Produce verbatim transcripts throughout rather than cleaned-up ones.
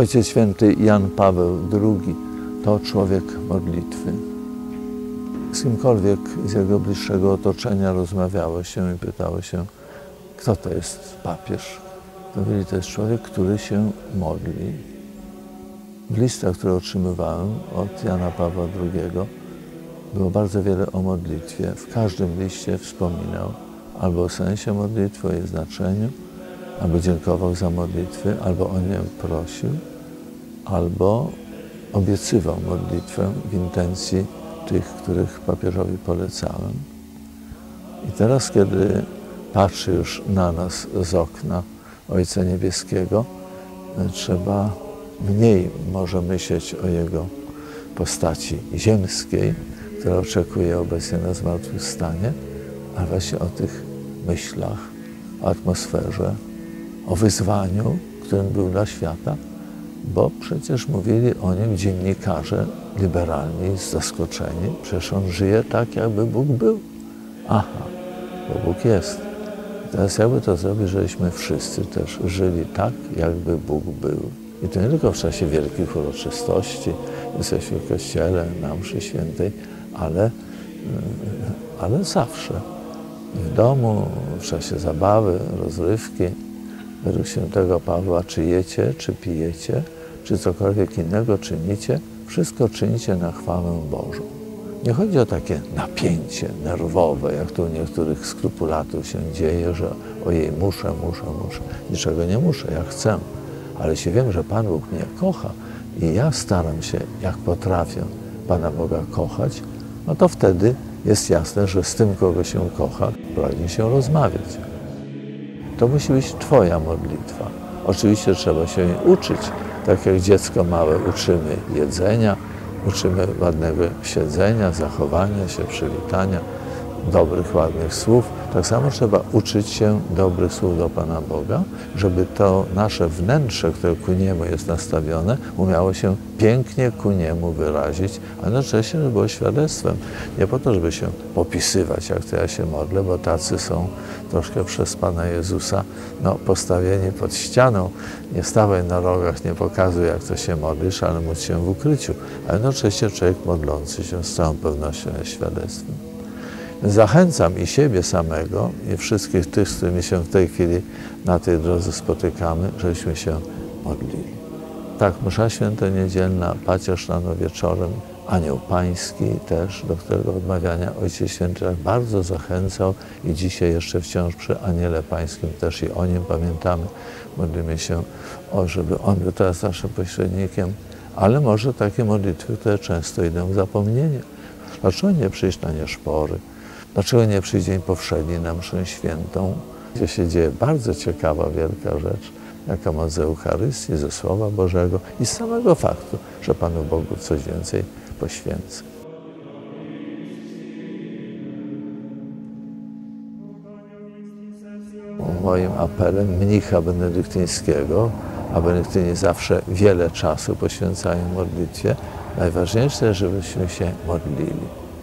Ojciec Święty Jan Paweł drugi to człowiek modlitwy. Z kimkolwiek z jego bliższego otoczenia rozmawiało się i pytało się, kto to jest papież. To byli, to jest człowiek, który się modli. W listach, które otrzymywałem od Jana Pawła drugiego, było bardzo wiele o modlitwie. W każdym liście wspominał albo o sensie modlitwy, o jej znaczeniu, albo dziękował za modlitwy, albo o nią prosił, albo obiecywał modlitwę w intencji tych, których papieżowi polecałem. I teraz, kiedy patrzy już na nas z okna Ojca Niebieskiego, trzeba mniej może myśleć o Jego postaci ziemskiej, która oczekuje obecnie na zmartwychwstanie, ale właśnie o tych myślach, o atmosferze, o wyzwaniu, którym był dla świata, bo przecież mówili o nim dziennikarze liberalni, zaskoczeni. Przecież on żyje tak, jakby Bóg był. Aha, bo Bóg jest. Teraz jakby to zrobić, żebyśmy wszyscy też żyli tak, jakby Bóg był. I to nie tylko w czasie wielkich uroczystości, jesteśmy w kościele, na mszy świętej, ale, ale zawsze. W domu, w czasie zabawy, rozrywki, według świętego Pawła, czy jecie, czy pijecie, czy cokolwiek innego czynicie, wszystko czynicie na chwałę Bożą. Nie chodzi o takie napięcie nerwowe, jak to u niektórych skrupulatów się dzieje, że ojej, muszę, muszę, muszę. Niczego nie muszę, ja chcę. Ale jeśli wiem, że Pan Bóg mnie kocha i ja staram się, jak potrafię, Pana Boga kochać, no to wtedy jest jasne, że z tym, kogo się kocha, pragnie się rozmawiać. To musi być Twoja modlitwa. Oczywiście trzeba się jej uczyć, tak jak dziecko małe uczymy jedzenia, uczymy ładnego siedzenia, zachowania się, przywitania, dobrych, ładnych słów. Tak samo trzeba uczyć się dobrych słów do Pana Boga, żeby to nasze wnętrze, które ku Niemu jest nastawione, umiało się pięknie ku Niemu wyrazić, a jednocześnie, żeby było świadectwem. Nie po to, żeby się popisywać, jak to ja się modlę, bo tacy są troszkę przez Pana Jezusa no, postawieni pod ścianą. Nie stawaj na rogach, nie pokazuj, jak to się modlisz, ale módl się w ukryciu. A jednocześnie człowiek modlący się z całą pewnością jest świadectwem. Zachęcam i siebie samego, i wszystkich tych, z którymi się w tej chwili na tej drodze spotykamy, żebyśmy się modlili. Tak, msza święta niedzielna, pacierz rano wieczorem, anioł pański też, do którego odmawiania Ojciec Święty tak bardzo zachęcał i dzisiaj jeszcze wciąż przy aniele pańskim też i o nim pamiętamy. Modlimy się, o, żeby on był teraz naszym pośrednikiem, ale może takie modlitwy, które często idą w zapomnienie. Dlaczego nie przyjść na nieszpory? Dlaczego nie przyjść dzień powszedni na mszę świętą, gdzie się dzieje bardzo ciekawa, wielka rzecz, jaka moc z Eucharystii, ze Słowa Bożego i z samego faktu, że Panu Bogu coś więcej poświęcę. Moim apelem mnicha benedyktyńskiego, a benedyktyni zawsze wiele czasu poświęcają modlitwie, najważniejsze, żebyśmy się modlili.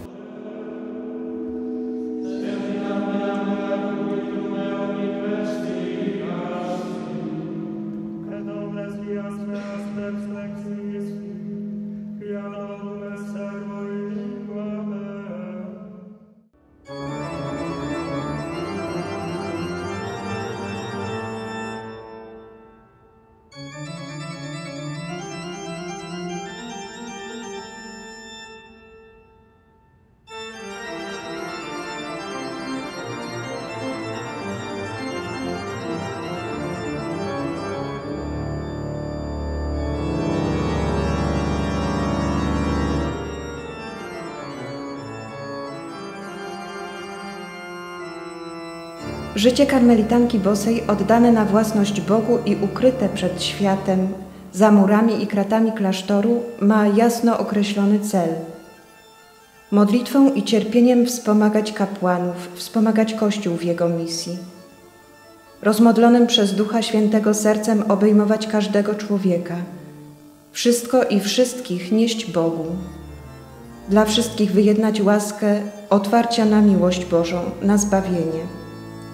Życie karmelitanki bosej oddane na własność Bogu i ukryte przed światem, za murami i kratami klasztoru, ma jasno określony cel. Modlitwą i cierpieniem wspomagać kapłanów, wspomagać Kościół w jego misji. Rozmodlonym przez Ducha Świętego sercem obejmować każdego człowieka. Wszystko i wszystkich nieść Bogu. Dla wszystkich wyjednać łaskę otwarcia na miłość Bożą, na zbawienie.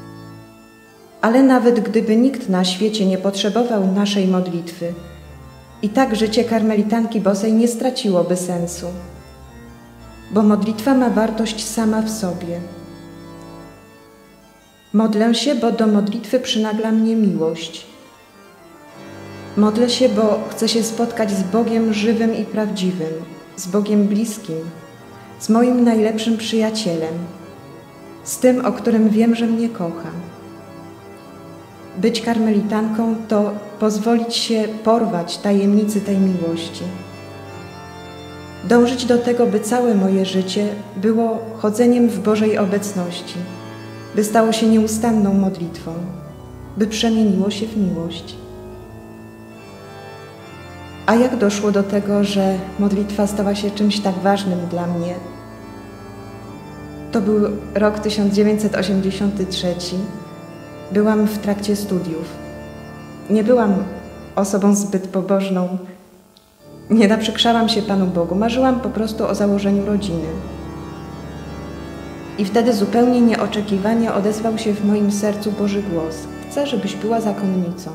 Ale nawet gdyby nikt na świecie nie potrzebował naszej modlitwy, I tak życie karmelitanki bosej nie straciłoby sensu, bo modlitwa ma wartość sama w sobie. Modlę się, bo do modlitwy przynagla mnie miłość. Modlę się, bo chcę się spotkać z Bogiem żywym i prawdziwym, z Bogiem bliskim, z moim najlepszym przyjacielem, z tym, o którym wiem, że mnie kocha. Być karmelitanką to pozwolić się porwać tajemnicy tej miłości. Dążyć do tego, by całe moje życie było chodzeniem w Bożej obecności, by stało się nieustanną modlitwą, by przemieniło się w miłość. A jak doszło do tego, że modlitwa stała się czymś tak ważnym dla mnie? To był rok tysiąc dziewięćset osiemdziesiąty trzeci. Byłam w trakcie studiów. Nie byłam osobą zbyt pobożną. Nie naprzykrzałam się Panu Bogu. Marzyłam po prostu o założeniu rodziny. I wtedy zupełnie nieoczekiwanie odezwał się w moim sercu Boży głos. Chcę, żebyś była zakonnicą.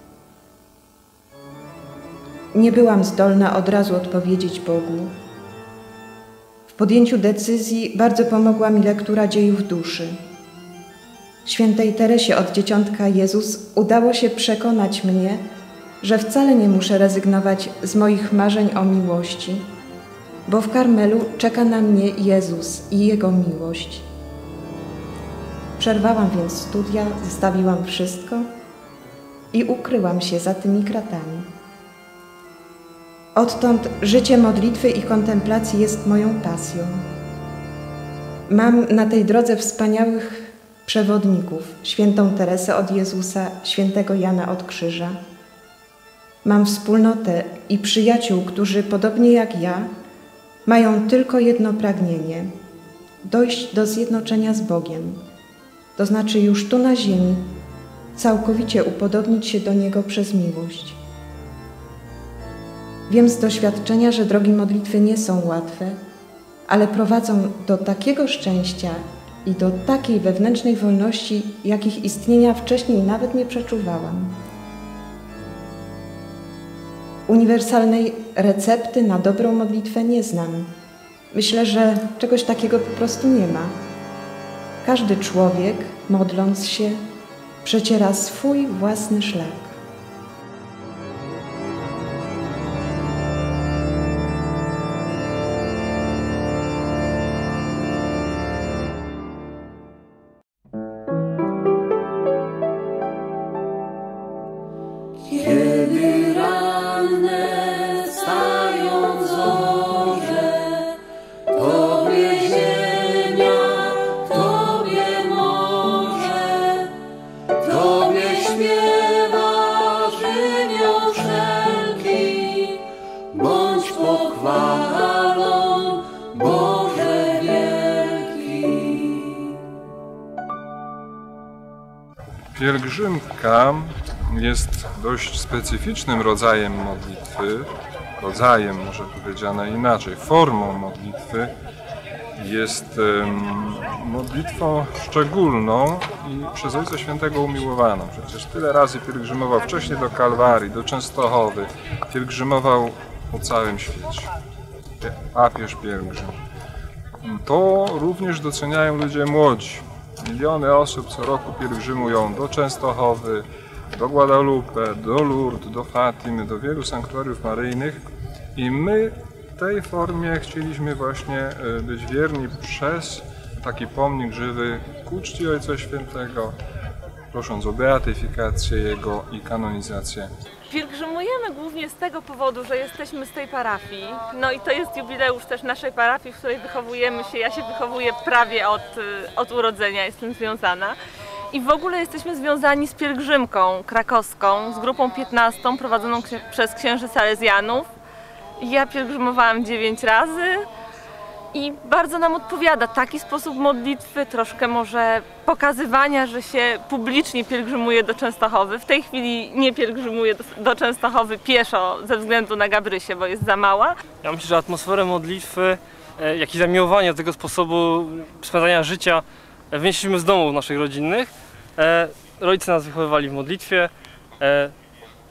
Nie byłam zdolna od razu odpowiedzieć Bogu. W podjęciu decyzji bardzo pomogła mi lektura dziejów duszy. Świętej Teresie od Dzieciątka Jezus udało się przekonać mnie, że wcale nie muszę rezygnować z moich marzeń o miłości, bo w Karmelu czeka na mnie Jezus i Jego miłość. Przerwałam więc studia, zostawiłam wszystko i ukryłam się za tymi kratami. Odtąd życie modlitwy i kontemplacji jest moją pasją. Mam na tej drodze wspaniałych przewodników, świętą Teresę od Jezusa, świętego Jana od Krzyża. Mam wspólnotę i przyjaciół, którzy podobnie jak ja mają tylko jedno pragnienie – dojść do zjednoczenia z Bogiem, to znaczy już tu na ziemi całkowicie upodobnić się do Niego przez miłość. Wiem z doświadczenia, że drogi modlitwy nie są łatwe, ale prowadzą do takiego szczęścia i do takiej wewnętrznej wolności, jakich istnienia wcześniej nawet nie przeczuwałam. Uniwersalnej recepty na dobrą modlitwę nie znam. Myślę, że czegoś takiego po prostu nie ma. Każdy człowiek, modląc się, przeciera swój własny szlak. Kiedy ranne stają zorze, Tobie ziemia, Tobie morze, Tobie śpiewa żywioł wszelki, bądź pochwalą, Boże wielki. Pielgrzymka jest dość specyficznym rodzajem modlitwy, rodzajem, może powiedziane inaczej, formą modlitwy. Jest um, modlitwą szczególną i przez Ojca Świętego umiłowaną. Przecież tyle razy pielgrzymował wcześniej do Kalwarii, do Częstochowy, pielgrzymował po całym świecie. Papież pielgrzym. To również doceniają ludzie młodzi. Miliony osób co roku pielgrzymują do Częstochowy, do Guadalupe, do Lourdes, do Fatimy, do wielu sanktuariów maryjnych i my tej formie chcieliśmy właśnie być wierni przez taki pomnik żywy ku czci Ojca Świętego, prosząc o beatyfikację Jego i kanonizację. Pielgrzymujemy głównie z tego powodu, że jesteśmy z tej parafii. No i to jest jubileusz też naszej parafii, w której wychowujemy się. Ja się wychowuję prawie od, od urodzenia, jestem związana. I w ogóle jesteśmy związani z pielgrzymką krakowską, z grupą piętnastą prowadzoną przez księży salezjanów. Ja pielgrzymowałam dziewięć razy i bardzo nam odpowiada taki sposób modlitwy, troszkę może pokazywania, że się publicznie pielgrzymuje do Częstochowy. W tej chwili nie pielgrzymuję do, do Częstochowy pieszo ze względu na Gabrysię, bo jest za mała. Ja myślę, że atmosferę modlitwy, jak i zamiłowania do tego sposobu spędzania życia wynieśliśmy z domów naszych rodzinnych. Rodzice nas wychowywali w modlitwie.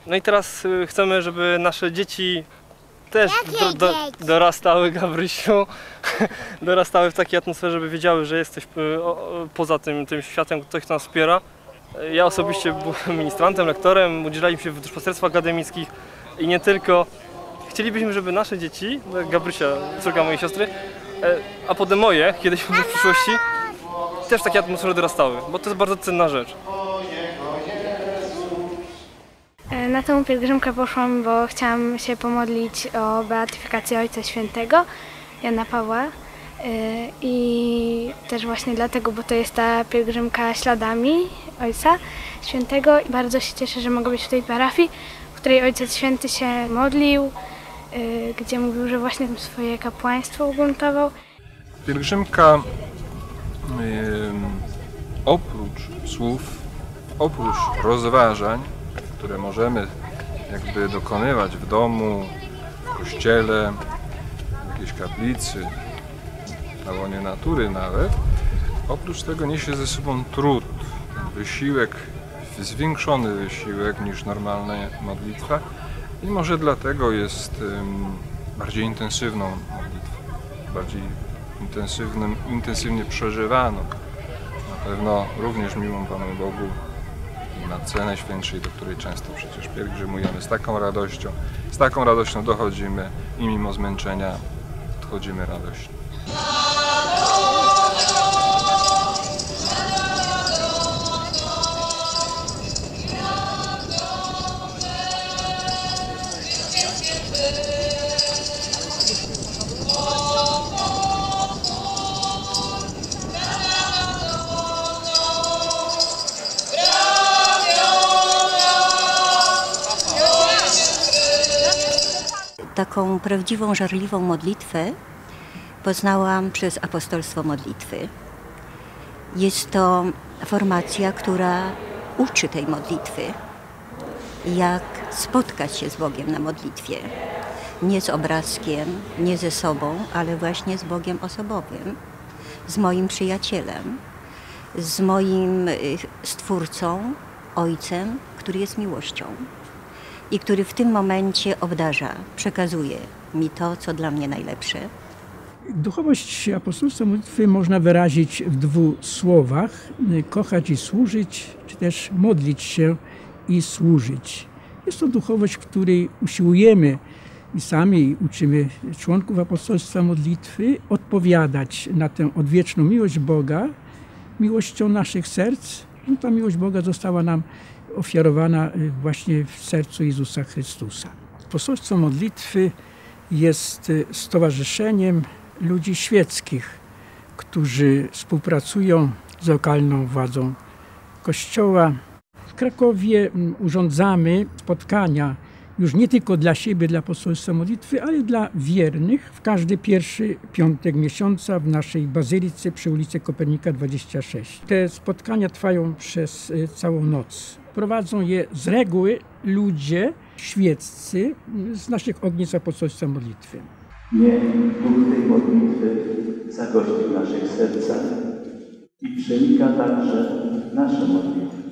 No i teraz chcemy, żeby nasze dzieci też do, do, dorastały, Gabrysiu, dorastały w takiej atmosferze, żeby wiedziały, że jesteś poza tym, tym światem, ktoś nas wspiera. Ja osobiście byłem ministrantem, lektorem, udzielaliśmy się w duszpasterstwach akademickich i nie tylko. Chcielibyśmy, żeby nasze dzieci, Gabrysia, córka mojej siostry, a potem moje, kiedyś w przyszłości, też w takiej atmosferze dorastały, bo to jest bardzo cenna rzecz. Na tę pielgrzymkę poszłam, bo chciałam się pomodlić o beatyfikację Ojca Świętego, Jana Pawła. I też właśnie dlatego, bo to jest ta pielgrzymka śladami Ojca Świętego. Bardzo się cieszę, że mogę być w tej parafii, w której Ojciec Święty się modlił, gdzie mówił, że właśnie tam swoje kapłaństwo ugruntował. Pielgrzymka yy, oprócz słów, oprócz rozważań, które możemy jakby dokonywać w domu, w kościele, w jakiejś kaplicy, na łonie natury nawet, oprócz tego niesie ze sobą trud, wysiłek, zwiększony wysiłek niż normalna modlitwa i może dlatego jest um, bardziej intensywną modlitwą, bardziej intensywnym, intensywnie przeżywaną. Na pewno również miłą Panu Bogu i na cenę świętszej, do której często przecież pielgrzymujemy z taką radością, z taką radością dochodzimy i mimo zmęczenia odchodzimy radośnie. Taką prawdziwą, żarliwą modlitwę poznałam przez apostolstwo modlitwy. Jest to formacja, która uczy tej modlitwy, jak spotkać się z Bogiem na modlitwie. Nie z obrazkiem, nie ze sobą, ale właśnie z Bogiem osobowym, z moim przyjacielem, z moim Stwórcą, Ojcem, który jest miłością i który w tym momencie obdarza, przekazuje mi to, co dla mnie najlepsze. Duchowość apostolstwa modlitwy można wyrazić w dwóch słowach: kochać i służyć, czy też modlić się i służyć. Jest to duchowość, której usiłujemy i sami uczymy członków apostolstwa modlitwy odpowiadać na tę odwieczną miłość Boga, miłością naszych serc. No, ta miłość Boga została nam ofiarowana właśnie w sercu Jezusa Chrystusa. Apostolstwo modlitwy jest stowarzyszeniem ludzi świeckich, którzy współpracują z lokalną władzą Kościoła. W Krakowie urządzamy spotkania już nie tylko dla siebie, dla apostolstwa modlitwy, ale dla wiernych w każdy pierwszy piątek miesiąca w naszej bazylice przy ulicy Kopernika dwadzieścia sześć. Te spotkania trwają przez całą noc. Prowadzą je z reguły ludzie świeccy z naszych ognisk apostolstwa modlitwy. Niech duch tej modlitwy zagości w naszych sercach i przenika także nasze modlitwy.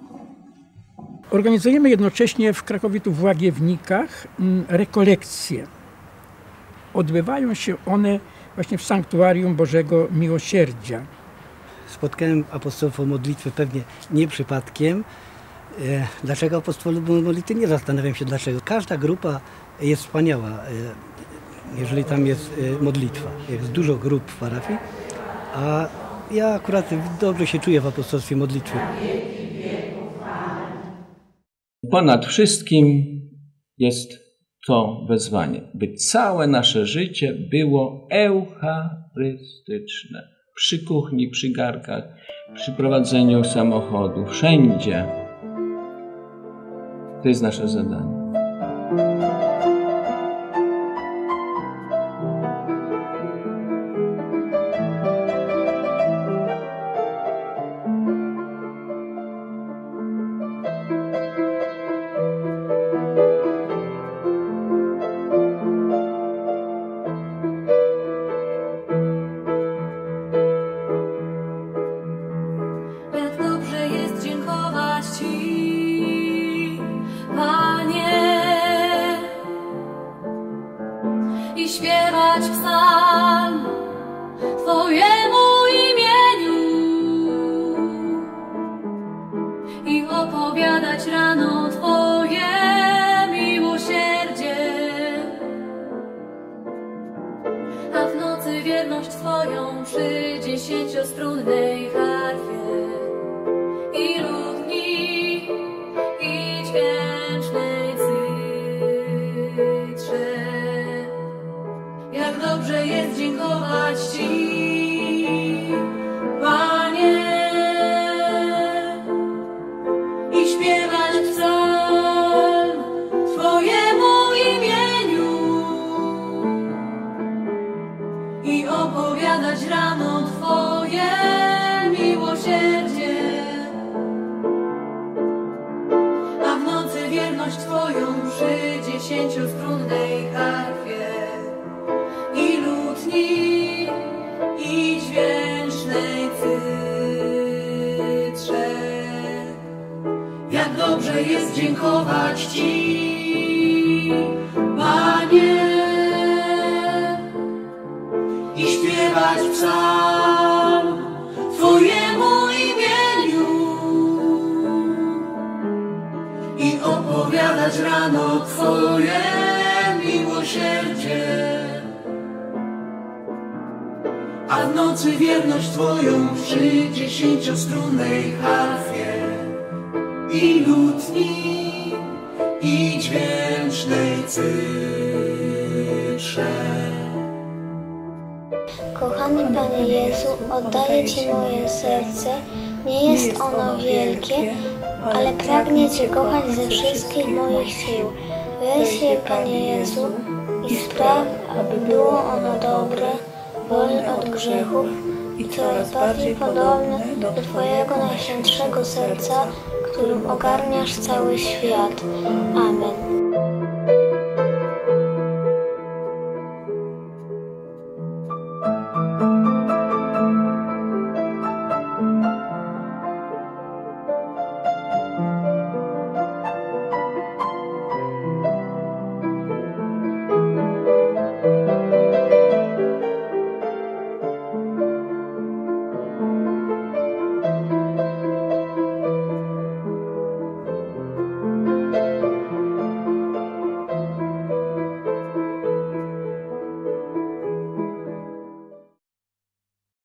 Organizujemy jednocześnie w Krakowie, tu w Łagiewnikach, rekolekcje. Odbywają się one właśnie w Sanktuarium Bożego Miłosierdzia. Spotkałem apostolstwo modlitwy pewnie nie przypadkiem. Dlaczego apostolstwo modlitwy? Nie zastanawiam się dlaczego. Każda grupa jest wspaniała, jeżeli tam jest modlitwa. Jest dużo grup w parafii, a ja akurat dobrze się czuję w apostolstwie modlitwy. Ponad wszystkim jest to wezwanie, by całe nasze życie było eucharystyczne. Przy kuchni, przy garkach, przy prowadzeniu samochodu, wszędzie. To jest nasze zadanie. Jak dobrze jest dziękować Ci, Panie. i śpiewać psalm Twojemu imieniu i opowiadać rano Twoje miłosierdzie, a w nocy wierność Twoją przy dziesięciostrunnej harfie i lutni i dźwięcznej cytrze. Jak dobrze jest dziękować Ci, Panie, i śpiewać psalm Twojemu imieniu i opowiadać rano Twoje miłosierdzie, a w nocy wierność Twoją przy dziesięciostrunnej harfie i lutni i dźwięcznej cytrze. Jak dobrze jest dziękować Ci, Panie, i śpiewać psalm Twojemu imieniu i opowiadać rano Twoje miłosierdzie, a w nocy wierność Twoją przy dziesięciostrunnej harfie i lutni i dźwięcznej cytrze. Kochany Panie Jezu, oddaję Ci moje serce. Nie jest ono wielkie, ale pragnie Cię kochać ze wszystkich moich sił. Weź je, Panie Jezu, i spraw, aby było ono dobre, wolne od grzechów i coraz bardziej podobne do Twojego najświętszego serca, którym ogarniasz cały świat. Amen.